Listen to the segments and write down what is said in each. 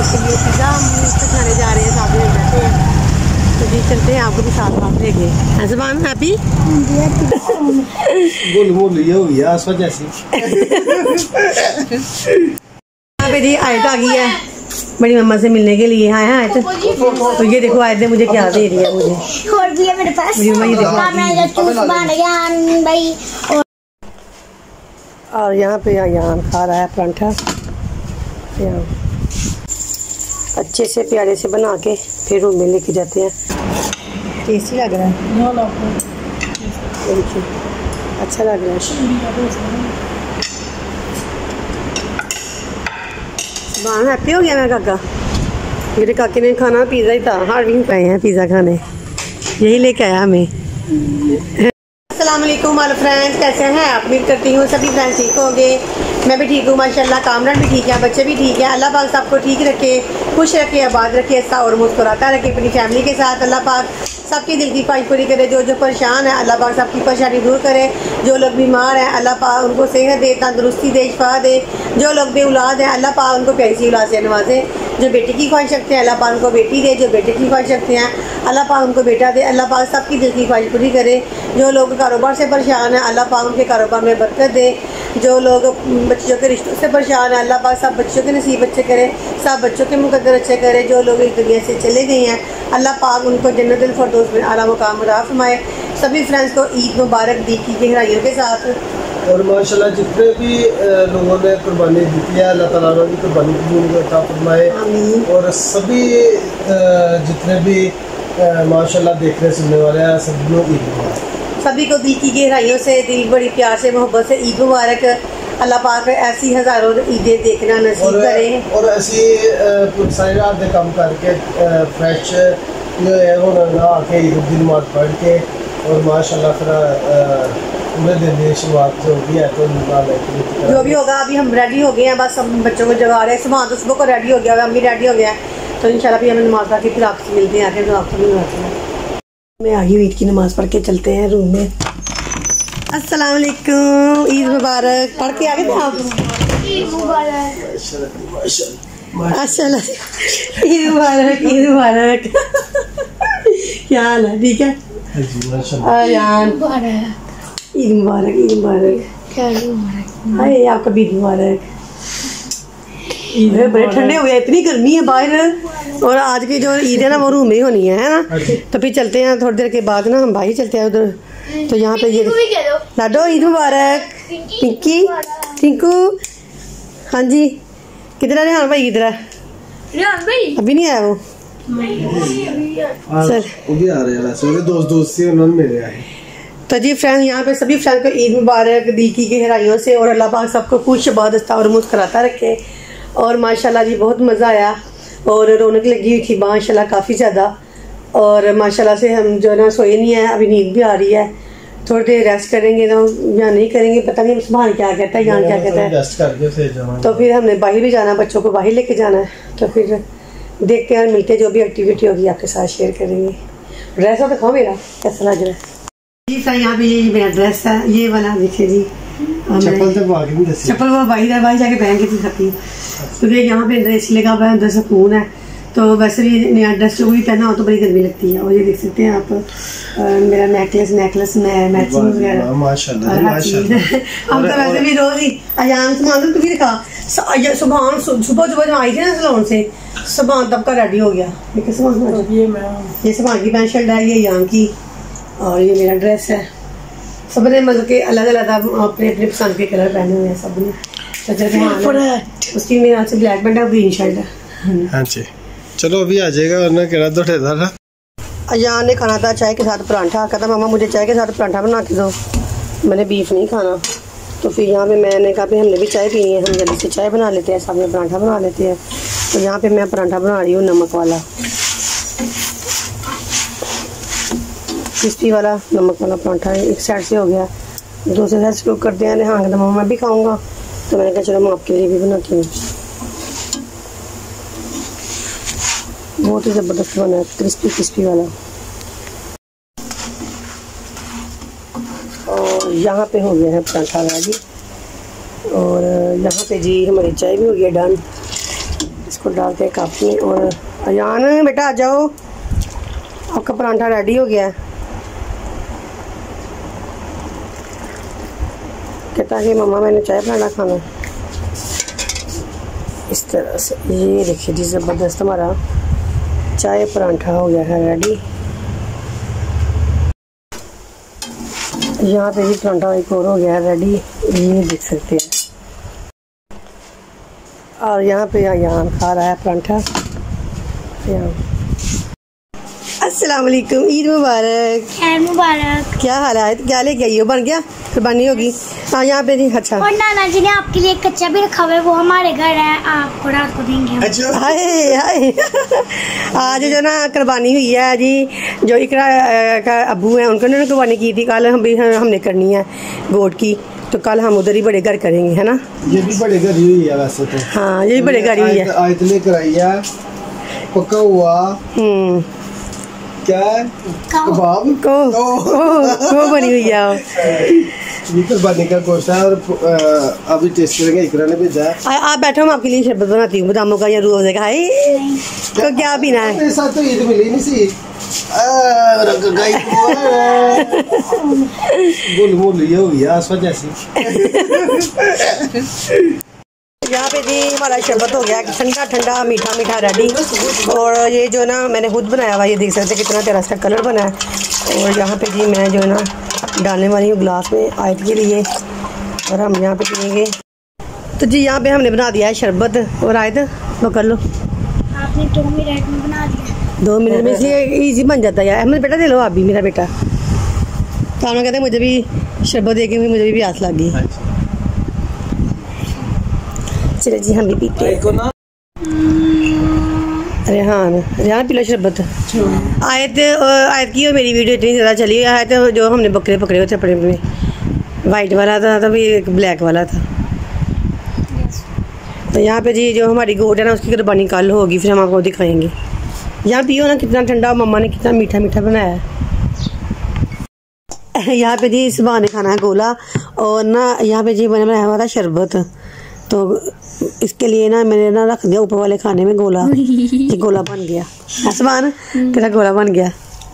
के लिए पिज़्ज़ा हम खाने जा रहे हैं, साथ में बैठे हैं। तो जी चलते हैं, आपको भी साथ साथ लेके। ज़ुबान हैप्पी बोल ये हो गया आसवा जैसी। यहाँ पे जी आयत आ गई है बड़ी मम्मा से मिलने के लिए। हाँ आयत, तो ये देखो आयत ने मुझे क्या दे दिया मुझे। और भी है मेरे पास। और यहाँ पे यहाँ खा रहा है परांठा। अच्छे से प्यारे से बना के फिर रूम में लेके जाते हैं। टेस्टी लग रहा है, अच्छा लग रहा है। बाहर हैप्पी हो गया मेरा काका। मेरे काके ने खाना पिज़्ज़ा ही था। हार भी आए हैं पिज़्ज़ा खाने, यही लेके आया हमें। अस्सलाम वालेकुम ऑल फ्रेंड्स, कैसे हैं आप? उम्मीद करती हूँ सभी फ्रेंड्स ठीक होंगे। मैं भी ठीक हूँ माशाल्लाह। कामरान भी ठीक है, बच्चे भी ठीक है। अल्लाह पाक सबको ठीक रखे, खुश रखे, आबाद रखे, ऐसा और मुस्कुराता रखे अपनी फैमिली के साथ। अल्लाह पाक सबकी दिल की ख्वाहिश पूरी करे। जो जो परेशान है अल्लाह पाक सबकी परेशानी दूर करे। जो लोग बीमार हैं अल्लाह पाक उनको सेहत दे, तंदुरुस्ती दे, शिफा दे। जो लोग बेऔलाद हैं अल्लाह पाक उनको प्यारी सी औलाद से नवाजे। जो बेटे की ख्वाहिश रखते हैं अल्लाह पाक उनको बेटी दे। जो बेटे की ख्वाहिश रखते हैं अल्लाह पाक उनको बेटा दे। अल्लाह पाक सबकी दिल की ख्वाहिश पूरी करे। जो लोग कारोबार से परेशान हैं अल्लाह पाक उनके कारोबार में बरकत दे। जो लोग बच्चों के रिश्तों से परेशान हैं अल्लाह पाक सब बच्चों के नसीब अच्छे करे, सब बच्चों के मुकद्दर अच्छे करे। जो लोग इस दुनिया से चले गए हैं अल्लाह पाक उनको जन्नतुल फरदौस में आला मुकाम अता फरमाए। सभी फ्रेंड्स को ईद मुबारक दी की गहराइयों के साथ। और माशाल्लाह जितने भी लोगों ने कुर्बानी दी है अल्लाह ताला उनकी कुर्बानी कबूल अता फरमाए। और सभी जितने भी माशाल्लाह देखने सुनने वाले हैं सभी को ईद मुबारक। सभी को दिल की गहराइयों से, दिल बड़ी प्यार से, मोहब्बत से ईद मुबारक। अल्लाह पाक ऐसी हज़ारों ईदें देखना नसीब करे और ऐसी सारी रात दे काम करके फ्रेश जो है वो ना आके ईद की नमाज पढ़ के और माशाल्लाह फिर पूरे दिन की शुरुआत जो होगी है तो जो भी होगा। अभी हम रेडी हो गए हैं, बस हम बच्चों को जगा रहे हैं। सुबह तो सुबह को रेडी हो गया, हम भी रेडी हो गया है। तो इंशाल्लाह भी हमें नमाज पढ़ के फिर आपसे मिलते हैं। आके तो आपसे भी मैं आ गई ईद की नमाज पढ़ के चलते हैं रूम में। अस्सलाम वालेकुम, ईद मुबारक। पढ़ के आ गए थे आप? ईद मुबारक, माशाल्लाह, ईद मुबारक, ईद मुबारक। क्या हाल है? ठीक है यार, ईद मुबारक, ईद मुबारक। अरे आपका भी ईद मुबारक। बड़े ठंडे हो गए, इतनी गर्मी है बाहर। और आज की जो ईद है ना वो रूम में ही होनी है ना। तो फिर चलते हैं थोड़ी देर के बाद ना, हम बाहर चलते हैं उधर। तो यहाँ पे ये लाडो ईद मुबारक। पिंकी, टिंकू, हाँ जी। किधर है रेहान भाई? किधर है? अभी नहीं आया वो? सर वो भी आ रहे हैं, दोस्त से उन्होंने मिले आए। तो जी फ्रेंड्स, यहाँ पे सभी फ्रेंड्स को ईद मुबारक दिल की गहराइयों से। और अल्लाह पाक सबको खुश आबादस्ता और मुस्कुराता रखे। और माशाल्लाह जी बहुत मज़ा आया और रौनक लगी हुई थी माशाल्लाह काफ़ी ज़्यादा। और माशाल्लाह से हम जो है ना सोए नहीं है, अभी नींद भी आ रही है। थोड़ी देर रेस्ट करेंगे तो या नहीं करेंगे पता नहीं। सुभान क्या कहता है, यहाँ क्या कहता है। तो फिर हमने बाहर भी जाना, बच्चों को बाहर लेके जाना है। तो फिर देखते हैं, मिलते, जो भी एक्टिविटी होगी आपके साथ शेयर करेंगे। ड्रेस हो दिखाओ मेरा कैसा लग रहा है जी। सर यहाँ पे ये मेरा ड्रेस है, ये वाला देखिए जी। चप्पल वो बाहर है, बाहर जाके पहन के दिखाती हूँ क्योंकि यहाँ पे अंदर एसी लगा हुआ है, अंदर सुकून है। तो वैसे भी नया ड्रेस जो भी पहना हो तो बड़ी गर्मी लगती है। और ये देख सकते हैं आप मेरा नेकलेस मैचिंग वगैरह माशाल्लाह। हम तो वैसे भी रोज ही अजान सामान तो भी दिखा सुबह सुबह जब आई थी ना सलोन से, सामान तब का रेडी हो गया। ये सामान की पैंट शर्ट है, ये यहाँ की। और ये मेरा ड्रेस है। सबने मतलब के अलग अलग अपने अपने पसंद के कलर पहने हुए हैं सबने। उसकी मेरे हाथ से ब्लैक पैंट है, ग्रीन शर्ट है। हाँ जी, चलो अभी आ जाएगा वरना केड़ा धोटेदार। अजान ने खाना था चाय के साथ परांठा। कहता मामा मुझे चाय के साथ परांठा बना के दो, मैंने बीफ नहीं खाना। तो फिर यहाँ पे मैंने कहा भी हमने भी चाय पीनी है, हम जल्दी से चाय बना लेते हैं, सामने परांठा बना लेते हैं। तो यहाँ पे मैं परांठा बना रही हूँ नमक वाला, क्रिस्पी वाला नमक वाला परांठा। एक साइड से हो गया, दूसरे साइड से करते हैं। हाँ कहता मामा मैं भी खाऊँगा, तो मैंने कहा चलो मैं आपके लिए भी बनाती हूँ। बहुत ही ज़बरदस्त बना है, क्रिस्पी क्रिस्पी वाला। और यहाँ पे हो गया है पराठा रेडी। और यहाँ पे जी हमारी चाय भी हो गई डन। इसको डालते हैं कप में। और अयान बेटा आ जाओ, आपका परांठा रेडी हो गया है। कहता है कि मम्मा मैंने चाय परांठा खाना। इस तरह से ये देखिए जी, ज़बरदस्त हमारा चाय परांठा हो गया है रेडी। यहाँ पे भी परांठा एक और हो गया है रेडी, ये देख सकते हैं। और यहाँ पे अयान खा रहा है परांठा। अस्सलाम वालेकुम, ईद मुबारक। खैर मुबारक। क्या हाल है? क्या लेके आई हो? बन गया? कुर्बानी होगी? हाँ यहाँ पे नहीं। अच्छा, और नाना जी ने आपके लिए कच्चा भी रखा हुआ है, वो हमारे घर है, आपको रात को देंगे हम। अच्छा। हाय हाय आज जो ना कुर्बानी हुई है जी, जो इकरा का अब्बू है उनको उन्होंने कुर्बानी की थी। कल हमने करनी है गोट की, तो कल हम उधर ही बड़े घर करेंगे, है ना? ये भी बड़े घर ही हुई है वैसे तो। हाँ ये भी बड़े घर ही हुई है। आज लेकर आई है पका हुआ क्या है? कबाब को बनी हुई है। ये कुर्बानी का गोश्त है और अभी टेस्ट करेंगे। इकरा ने भेजा है। आप बैठो, मैं आपके लिए शरबत बनाती हूँ बादामों का या रूह अफ़ज़ा का। तो क्या पीना है? मेरे साथ तो ईद मिली नहीं सी। बुल ये हो गया इस वजह से। यहाँ पे जी हमारा शरबत हो गया ठंडा ठंडा मीठा मीठा रेडी। और ये जो ना मैंने खुद बनाया हुआ, ये देख सकते हैं कितना प्यारा इसका कलर बना है। और यहाँ पे जी मैं जो है ना डालने वाली हूँ गिलास में आयत के लिए, और हम यहाँ पे पिएंगे। तो जी यहाँ पे हमने बना दिया है शरबत। और आयत वो कर लो, आपने 2 मिनट में बना दिया। 2 मिनट में इसलिए ईजी बन जाता है यार। अहमद बेटा दे लो आप भी, मेरा बेटा। तो हम कहते हैं मुझे भी शरबत देखे हुए मुझे भी प्यास लग गई। चलो जी हम भी पीते हैं। रेहान पी लो शरबत। आयत की और मेरी वीडियो इतनी ज़्यादा चली। आयत जो हमने बकरे पकड़े हुए थे अपने में, वाइट वाला था तभी एक ब्लैक वाला था। तो यहाँ पे जी जो हमारी गोट है ना उसकी कुर्बानी कल होगी, फिर हम आपको दिखाएंगे। यहाँ पियो ना कितना ठंडा, मम्मा ने कितना मीठा मीठा बनाया है। यहाँ पे जी सुबह ने खाना है गोला, और ना यहाँ पे जी मैंने बनाया हुआ था शरबत। तो इसके लिए ना मैंने ना रख दिया ऊपर वाले खाने में गोला। ये गोला बन गया। आसमान तेरा गोला बन गया।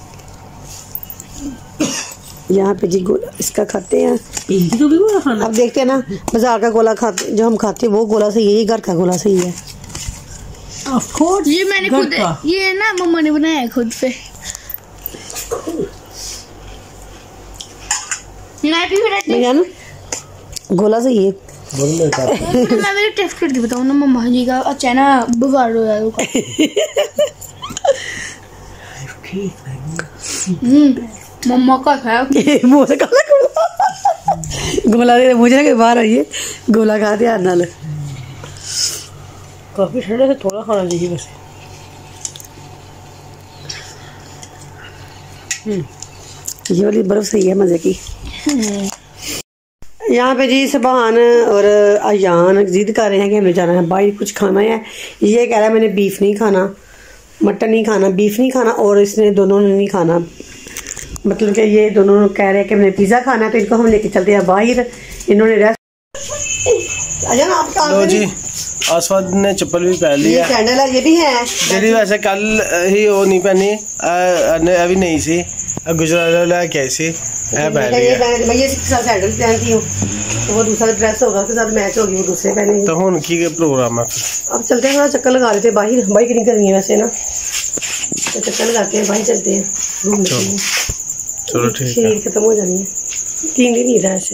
यहाँ पे जी गोला इसका खाते हैं। अब देखते हैं ना बाजार का गोला खाते, जो हम खाते हैं वो गोला सही है, ये घर का गोला सही है। ये मैंने खुद, ये ना मम्मा ने बनाया है खुद से। भैया ना गोला सही है। मैं मेरे टेस्ट करके बताऊँ ना मम्मा जी का। अच्छा ना बुखार हो जाए मम्मा का खाया गोला दे मुझे ना बाहर आइए, गोला खा ध्यान नाल। काफी ठंडा से थोड़ा खाना चाहिए बस। ये वाली बर्फ सही है मजे की। यहाँ पे जी सुबहान और अयान जिद कर रहे हैं कि हमें जाना है बाहर कुछ खाना है। ये कह रहा है मैंने बीफ नहीं खाना, मटन नहीं खाना, बीफ नहीं खाना, और इसने दोनों ने नहीं खाना। मतलब कि ये दोनों कह रहे हैं कि हमने पिज़्ज़ा खाना है, तो इनको हम लेके चलते हैं बाहर। इन्होंने अयान आप कहाँ जी आसवाद ने चप्पल भी पहन ली है। सैंडल है, ये भी है जी वैसे कल ही वो नहीं पहनी, अभी नहीं सी गुजरात कैसी है पहन लिया। मैं ये सैंडल पहनती हूँ, तो वो दूसरा ड्रेस होगा उसके साथ मैच होगी, वो दूसरे पहनेंगे। तो हुन की प्रोग्राम है? अब चलते हैं, थोड़ा चक्कर लगा लेते हैं बाहर। बाहर कितनी गर्मी है वैसे ना, तो चक्कर लगाते हैं, बाहर चलते हैं घूमने के लिए। चलो ठीक है, शरीर खत्म हो जानी है, 3 दिन ही था ऐसे।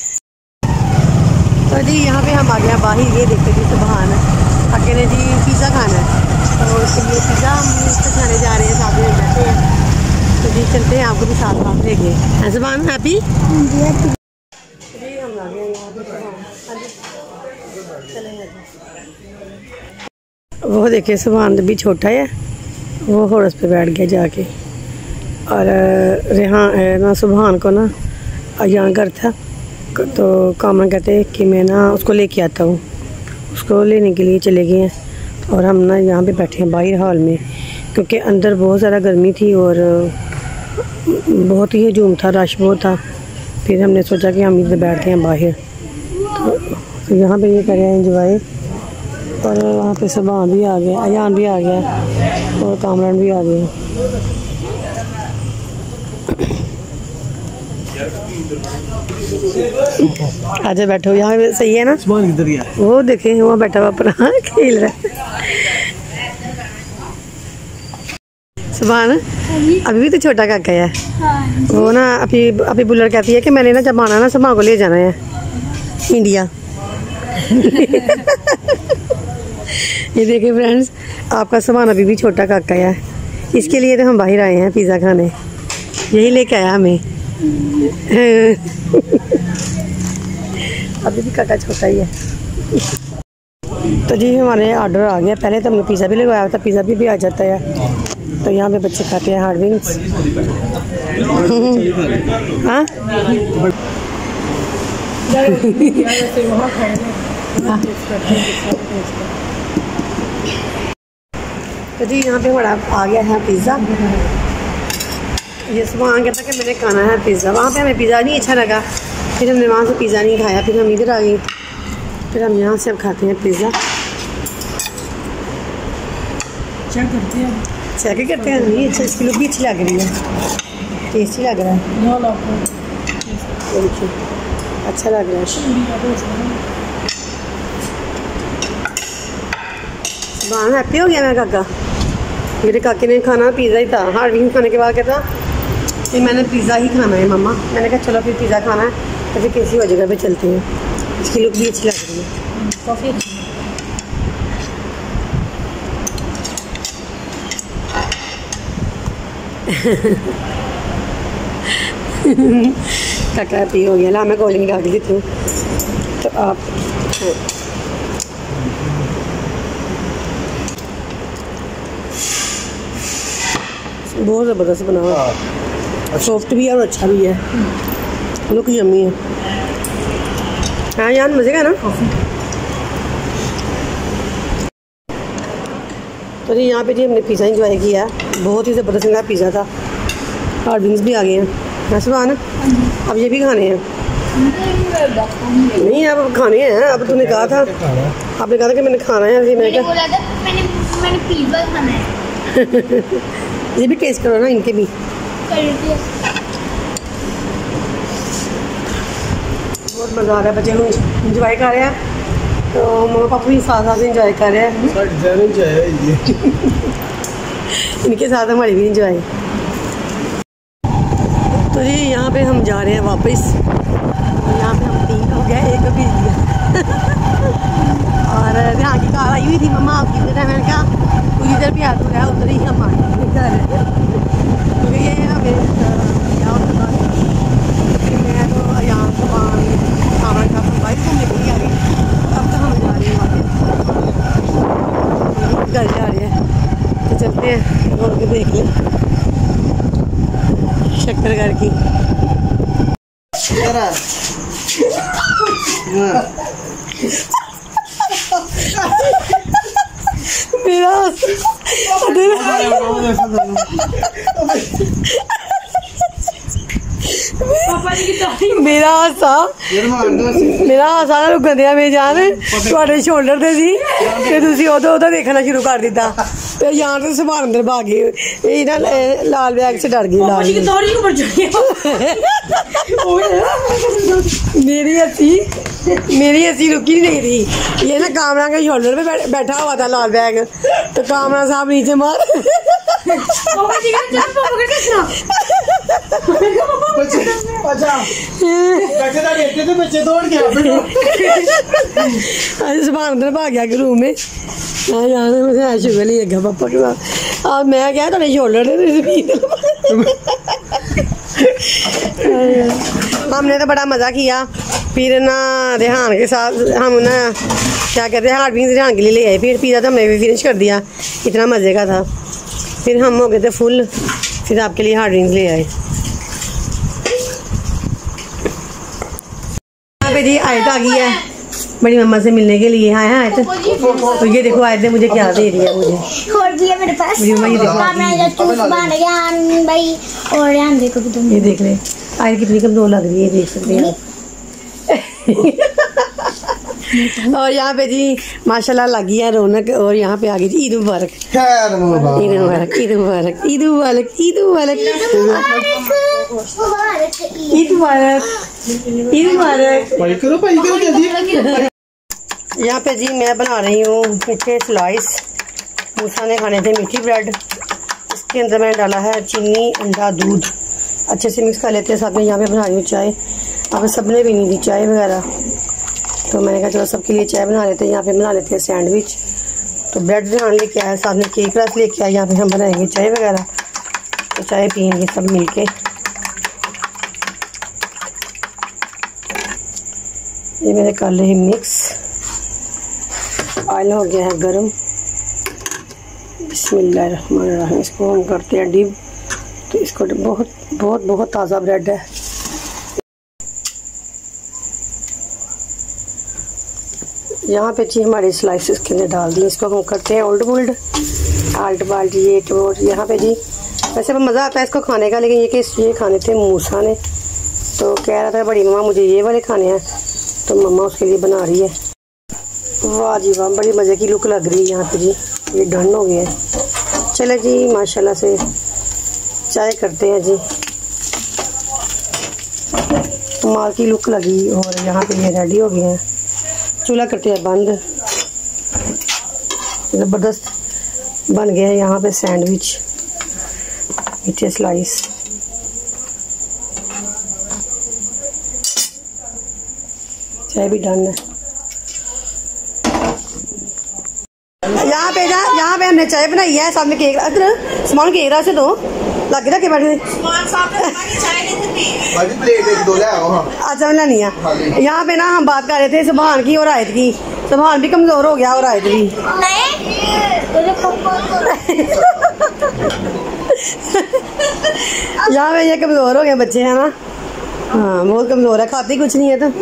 तो जी यहाँ पे हम आ गए बाहर। ये देखते जी सुबहान आके ने जी पिज़्ज़ा खाना है, तो उसके लिए पिज़्ज़ा हम खाने जा रहे हैं, साथ में बैठे हैं। तो जी चलते हैं, आपको भी साथ साथ लेंगे। ऐसे बान हैप्पी जी हम आ गए यहाँ पे। वो देखिए सुबहान भी छोटा है, वो हॉर्स पे बैठ गया जाके। और रेहान ना सुबहान को ना अयान घर था, तो कामन कहते हैं कि मैं ना उसको लेके आता हूँ, उसको लेने के लिए चले गए हैं। और हम ना यहाँ पे बैठे हैं बाहर हॉल में, क्योंकि अंदर बहुत ज़्यादा गर्मी थी और बहुत ही हजूम था, रश बहुत था। फिर हमने सोचा कि हम इधर बैठते हैं बाहर। तो यहाँ पे ये कर रहे हैं एंजॉय। और वहाँ पे सुभान भी आ गया, अयान भी आ गया और कामरान भी आ गया। आजा बैठो, यहाँ पे सही है ना। सुभान किधर गया? वो देखे वहाँ बैठा हुआ अपना खेल रहा है। सुभान अभी भी तो छोटा काका है। वो ना अभी बुल्लर कहती है कि मैंने ना जब आना ना सुभान को ले जाना है इंडिया। ये देखिए फ्रेंड्स, आपका सुभान अभी भी छोटा काका है। इसके लिए तो हम बाहर आए हैं पिज़्ज़ा खाने, यही लेके आया हमें। अभी भी काका छोटा ही है। तो जी हमारे ऑर्डर आ गया। पहले तो हमने पिज़्ज़ा भी लगवाया था, पिज़्ज़ा भी आ जाता है। तो यहाँ पे बच्चे खाते हैं हार्ड विंग्स। हाँ तो जी यहाँ पे हमारा आ गया है पिज़्ज़ा। ये सुभान कहता कि मैंने खाना है पिज़्ज़ा। वहाँ पे हमें पिज़्ज़ा नहीं अच्छा लगा, फिर हमने वहाँ से पिज़्ज़ा नहीं खाया, फिर हम इधर आ गए। फिर हम यहाँ से अब खाते हैं पिज़्ज़ा। चेक करते हैं नहीं अच्छा, इसकी लुक भी अच्छी लग रही है, टेस्टी लग रहा है। देखिए अच्छा लग रहा है। सुभान हैप्पी हो गया मेरा काका। मेरे काके ने खाना पिज़्ज़ा ही था। हार्ड विंग खाने के बाद कहता कि मैंने पिज़्ज़ा ही खाना है मम्मा। मैंने कहा चलो फिर पिज़्ज़ा खाना है तो फिर किसी और जगह पे चलते हैं। इसकी लुक भी अच्छी लग रही है, काफ़ी अच्छी। काका पी हो गया। ला मैं कोल्ड ड्रिंक निकाल देती हूँ तो आप बहुत ज़बरदस्त बना हुआ, सॉफ्ट भी है और अच्छा भी है, लुक यम्मी है। हाँ यार मज़े का ना। तो जी यहाँ पे जी हमने पिज़्ज़ा इंजॉय किया, बहुत ही ज़बरदस्त का पिज़्ज़ा था। हार्ड विंग्स भी आ गए हैं। हाँ सुभान अब ये भी खाने हैं। नहीं अब खाने हैं। अब तूने कहा था, आपने कहा था कि मैंने खाना है। मैंने बोला था मैंने पिज़्ज़ा खाना है। ये भी टेस्ट करो ना, इनके भी। बहुत मज़ा आ रहा है, बच्चे लोग इंजॉय कर रहे हैं, तो मम्मा पापा भी साथ साथ इंजॉय कर रहे हैं। इनके साथ हमारी भी इंजॉय। तो जी यहाँ पे हम जा रहे हैं वापस। यहाँ पे हम 3 हो गया, 1 भी दिया। और यहाँ की कार आई हुई थी, मम्मा आपकी इधर है। मैंने कहा कोई इधर भी हाथ हो रहा है, उधर ही हम आए घर। क्योंकि ये हमें क्या होता है, मैं तो यहाँ सुभान सामान का बाइक घूमने के लिए आ गई। अब तो हम जा रहे हैं वापस, घर जा रहे हैं। तो चलते हैं और के देख लें शक्कर घर की। मेरा हासा रुक दिया मेरी जान थोड़े शोल्डर से सी ते तुसी उधर देखना शुरू कर दिता ते यार तो सुभान अंदर भाग गए। ये ना लाल बैग से डर गई। मेरी हंसी रुकी नहीं थी। ये ना कामरा के शोल्डर पे बैठा हुआ था लाल बैग, तो कामरा साहब नीचे मार। सुभान अंदर भाग गया रूम में। यार शुगर नहीं लगा पापा के साथ। अब मैं क्या थोड़े शोल्डर हमने तो बड़ा मज़ा किया। फिर ना रेहान के साथ हम ना क्या कहते हैं हार्ड विंग्स रेहान के लिए ले आए। फिर पिज़्ज़ा तो हमने भी फिनिश कर दिया, इतना मज़े का था। फिर हम हो गए थे फुल, फिर आपके लिए हार्ड विंग्स ले आए। यहाँ पे जी आयत आ गई है बड़ी मम्मा से मिलने के लिए। हाँ आयत, तो ये देखो आयत ने मुझे क्या दे रही है। मुझे और भी है मेरे पास। ये देख ले आयत कितनी कमजोर लग रही है, देख सकते हैं और यहाँ पे जी माशाल्लाह लगी है रौनक। और यहाँ पे आ गई जी ईद मुबारक, ईद मुबारक, ईद मुबारक, ईद मुबारक, ईद मुबारक, ईद मुबारक, ईद मुबारक। यहाँ पे जी मैं बना रही हूँ मीठे स्लाइस। मूसा ने खाने थे मीठी ब्रेड। इसके अंदर मैंने डाला है चीनी, अंडा, दूध, अच्छे से मिक्स कर लेते हैं। साथ में यहाँ पे बना रही हूँ चाय। अब सबने भी नहीं दी चाय वगैरह, तो मैंने कहा चलो सबके लिए चाय बना लेते हैं। यहाँ पे बना लेते हैं सैंडविच। तो ब्रेड बनाने लेके आया, साथ में केक रस लेके आया। यहाँ पे हम बनाएंगे चाय वगैरह, तो चाय पियेंगे सब मिलके। ये मैंने कर ली मिक्स। ऑयल हो गया है गरम। बिस्मिल्लाहिर्रहमानिर्रहीम। इसको हम करते हैं डिप। तो इसको बहुत बहुत बहुत ताज़ा ब्रेड है। यहाँ पे जी हमारी स्लाइसेस के अंदर डाल दी। इसको हम करते हैं ओल्ड बोल्ड, आल्ट बाल्ट, ये तो यहाँ पे जी वैसे मज़ा आता है इसको खाने का, लेकिन ये खाने थे मूसा ने, तो कह रहा था बड़ी मम्मा मुझे ये वाले खाने हैं, तो मम्मा उसके लिए बना रही है। वाह जी वाह, बड़ी मज़े की लुक लग रही है यहाँ पे जी। ये डन हो गया है। चले जी माशाल्लाह से चाय करते हैं जी। कमाल की लुक लगी। और यहाँ पे ये रेडी हो गया है। चूल्हा करते हैं बंद। ज़बरदस्त बन गया है यहाँ पे सैंडविच, मीठे स्लाइस। चाय भी डन है। यहाँ पे हमने चाय बनाई है, साथ में केक। अगर सामान केक रहा से दो लगे रखे बैठे। अच्छा मैं नहीं है। यहाँ पे ना हम बात कर रहे थे सुभान की और आयत की। सुभान भी कमजोर हो गया और आयत भी। यहाँ पे ये कमजोर हो गए बच्चे है ना। हाँ बहुत कमजोर है, खाती कुछ नहीं है। तो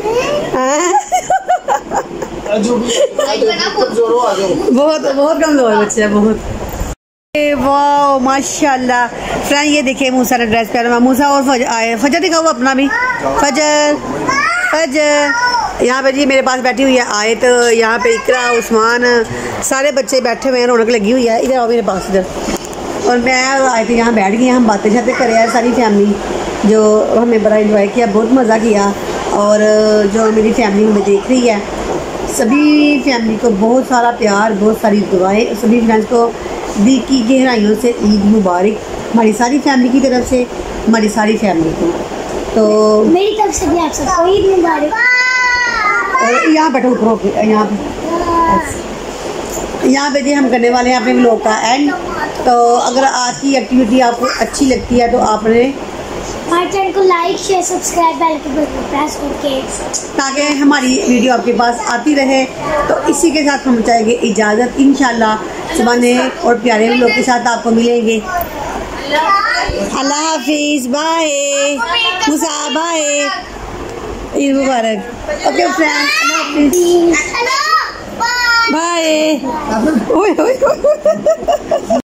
बहुत बहुत कमजोर है बच्चे, बहुत। वाह माशाल्लाह फ्रेंड, ये देखिए मूसा ने ड्रेस पहना। मूसा और फजर आए। फजर दिखाओ अपना भी। फजर यहाँ पे जी मेरे पास बैठी हुई है आयत। यहाँ पे इकरा, उस्मान, सारे बच्चे बैठे हुए हैं, रौनक लगी हुई है। इधर आओ मेरे पास इधर। और मैं और आयत यहाँ बैठ गई। हम बातें शातें करे यार, सारी फैमिली जो हमें बड़ा इंजॉय किया, बहुत मज़ा किया। और जो मेरी फैमिली हमें देख रही है, सभी फैमिली को बहुत सारा प्यार, बहुत सारी दुआएं। सभी फ्रेंड्स को दिल की गहराइयों से ईद मुबारक, हमारी सारी फैमिली की तरफ से, हमारी सारी फैमिली को। तो मेरी तरफ से भी आप सबको ईद मुबारक। और यहाँ बैठो ऊपर, यहाँ पे जी हम करने वाले हैं अपने व्लॉग का एंड। तो अगर आज की एक्टिविटी आपको अच्छी लगती है तो आपने हमारे चैनल को लाइक, शेयर, सब्सक्राइब, बेल के बटन प्रेस करके, ताकि हमारी वीडियो आपके पास आती रहे। तो इसी के साथ हम चाहेंगे इजाज़त। इंशाल्लाह सुबह नए और प्यारे लोग के साथ आपको मिलेंगे। अल्लाह हाफिज़, बाय मूसा, बाय, ईद मुबारक। ओके फ्रेंड्स, अल्लाह हाफिज़, बाय।